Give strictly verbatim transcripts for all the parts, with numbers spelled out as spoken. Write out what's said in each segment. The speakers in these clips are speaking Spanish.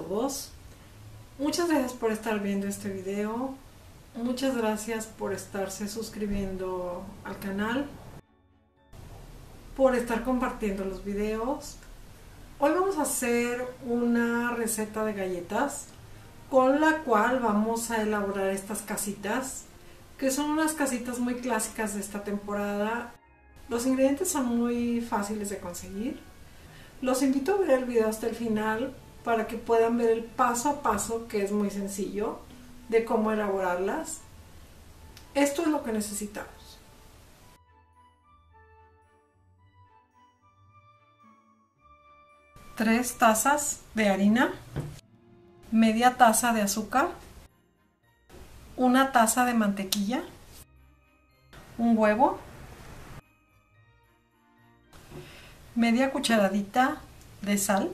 todos. Muchas gracias por estar viendo este video. Muchas gracias por estarse suscribiendo al canal, por estar compartiendo los videos. Hoy vamos a hacer una receta de galletas con la cual vamos a elaborar estas casitas, que son unas casitas muy clásicas de esta temporada. Los ingredientes son muy fáciles de conseguir. Los invito a ver el video hasta el final para que puedan ver el paso a paso, que es muy sencillo, de cómo elaborarlas. Esto es lo que necesitamos. Tres tazas de harina, media taza de azúcar, una taza de mantequilla, un huevo, media cucharadita de sal,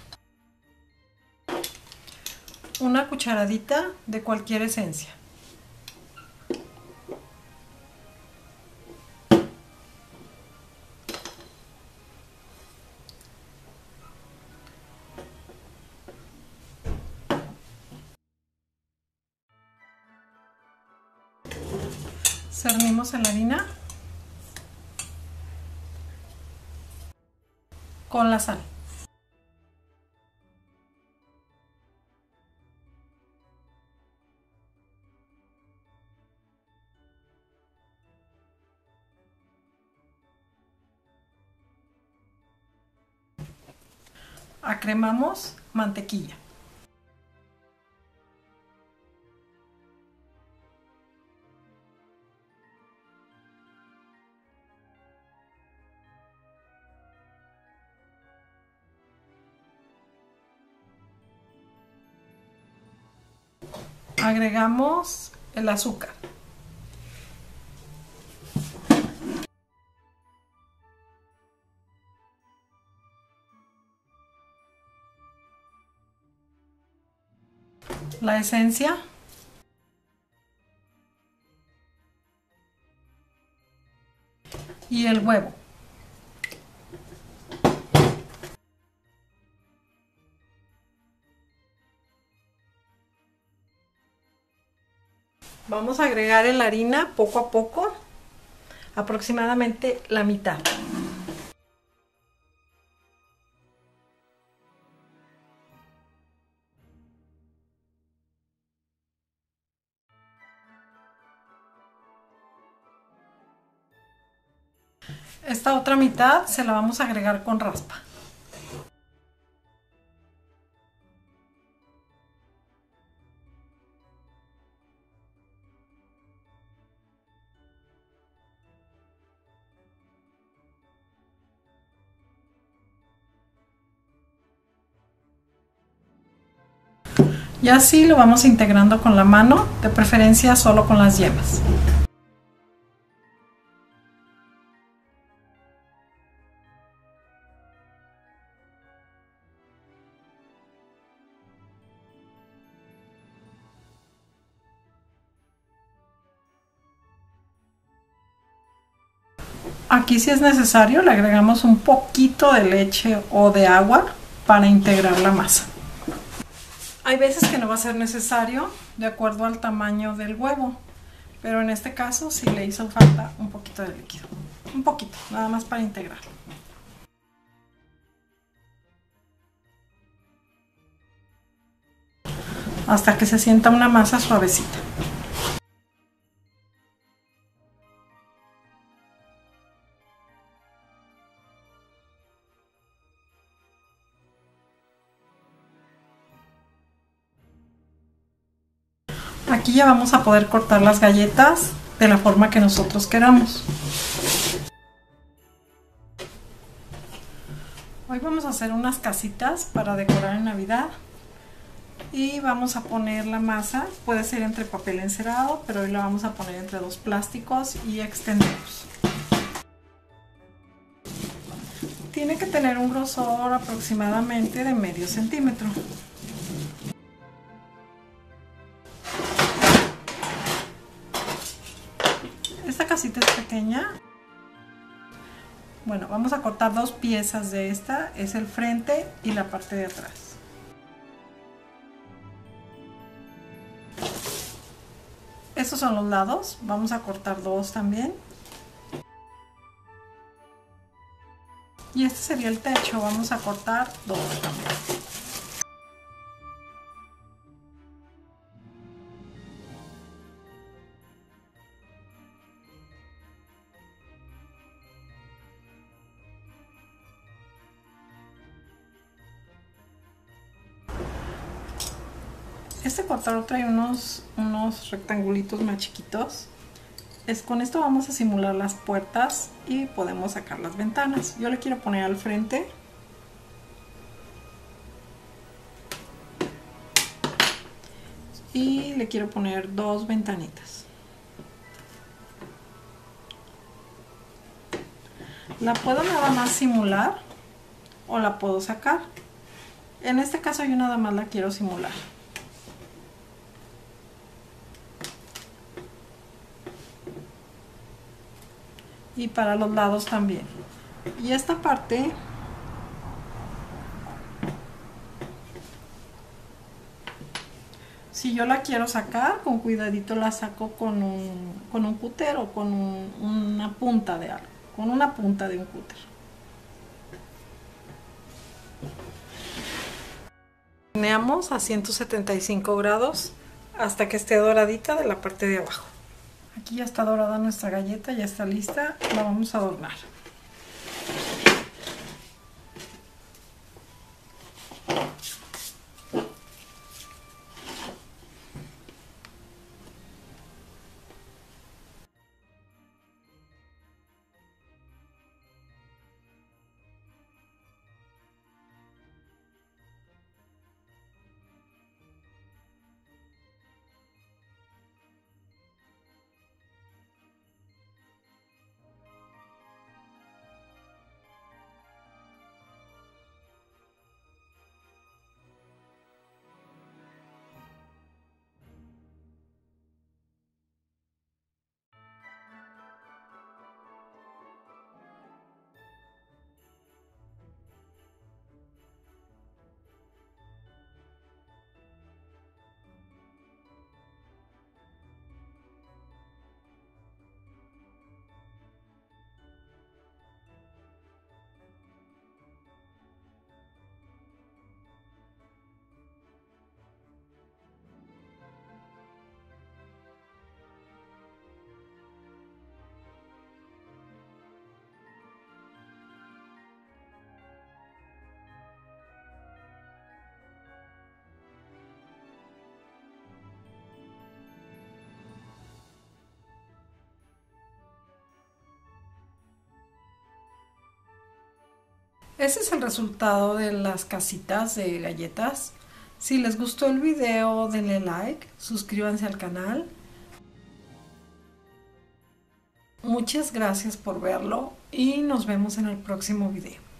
una cucharadita de cualquier esencia. Cernimos en la harina con la sal. Acremamos mantequilla. Agregamos el azúcar. La esencia. Y el huevo. Vamos a agregar la harina poco a poco, aproximadamente la mitad. Esta otra mitad se la vamos a agregar con raspa. Y así lo vamos integrando con la mano, de preferencia solo con las yemas. Aquí, si es necesario, le agregamos un poquito de leche o de agua para integrar la masa. Hay veces que no va a ser necesario, de acuerdo al tamaño del huevo, pero en este caso sí le hizo falta un poquito de líquido. Un poquito, nada más para integrar. Hasta que se sienta una masa suavecita. Aquí ya vamos a poder cortar las galletas de la forma que nosotros queramos. Hoy vamos a hacer unas casitas para decorar en Navidad. Y vamos a poner la masa, puede ser entre papel encerado, pero hoy la vamos a poner entre dos plásticos y extendemos. Tiene que tener un grosor aproximadamente de medio centímetro. Esta casita es pequeña. Bueno, vamos a cortar dos piezas de esta, es el frente y la parte de atrás. Estos son los lados, vamos a cortar dos también. Y este sería el techo, vamos a cortar dos también. Este cortador trae unos, unos rectangulitos más chiquitos. Es, con esto vamos a simular las puertas y podemos sacar las ventanas. Yo le quiero poner al frente. Y le quiero poner dos ventanitas. La puedo nada más simular o la puedo sacar. En este caso yo nada más la quiero simular. Y para los lados también. Y esta parte si yo la quiero sacar, con cuidadito la saco con un, con un cúter o con un, una punta de algo, con una punta de un cúter. Horneamos a ciento setenta y cinco grados hasta que esté doradita de la parte de abajo. Aquí ya está dorada nuestra galleta, ya está lista, la vamos a adornar. Ese es el resultado de las casitas de galletas. Si les gustó el video, denle like, suscríbanse al canal. Muchas gracias por verlo y nos vemos en el próximo video.